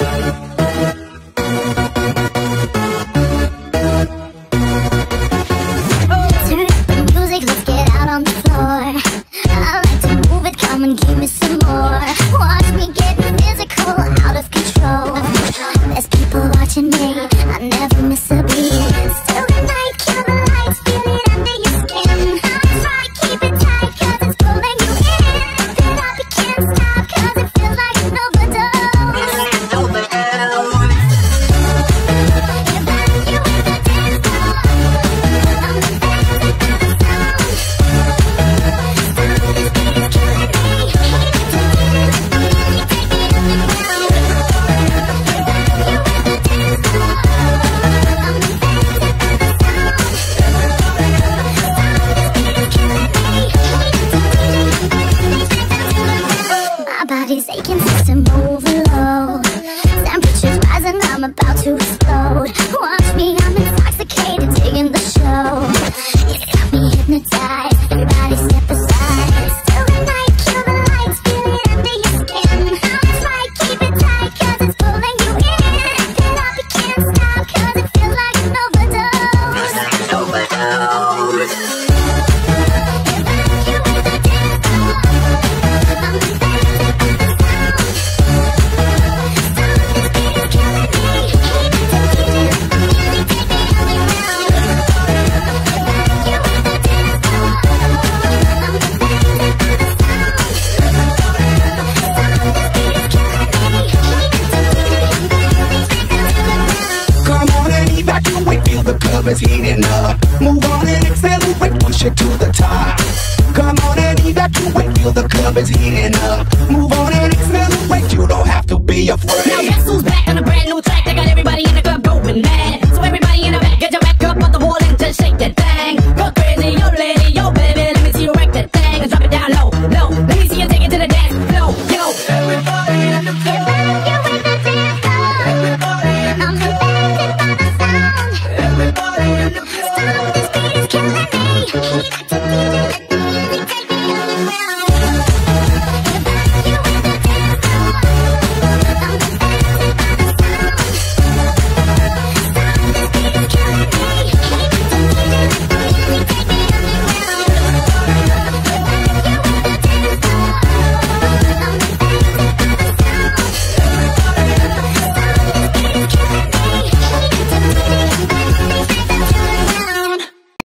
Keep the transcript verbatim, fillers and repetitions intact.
Is heating up. Move on and accelerate, push it to the top. Come on and evacuate, feel the club is heating up. Move on and accelerate, you don't have to be afraid.